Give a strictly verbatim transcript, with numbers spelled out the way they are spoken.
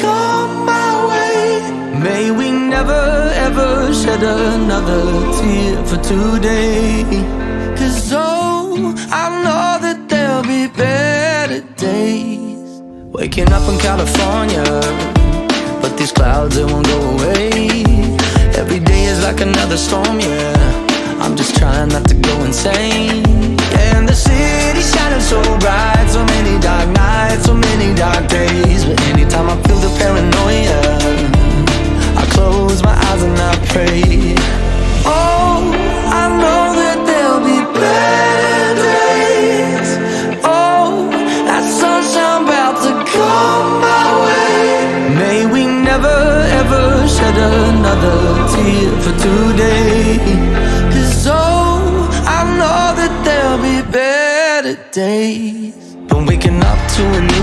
come my way. May we never ever shed another tear for today. Cause oh, I know that there'll be better days. Waking up in California, but these clouds, they won't go away. Every day is like another storm, yeah. I'm just trying not to go insane. And the city's shining so bright, so many dark nights, so many dark days. But anytime I feel the paranoia, I close my eyes and I pray. Oh, I know that there'll be better days. Oh, that sunshine about to come my way. May we never ever shed another tear for today. Cause oh, I know that there'll be better days. But waking up to a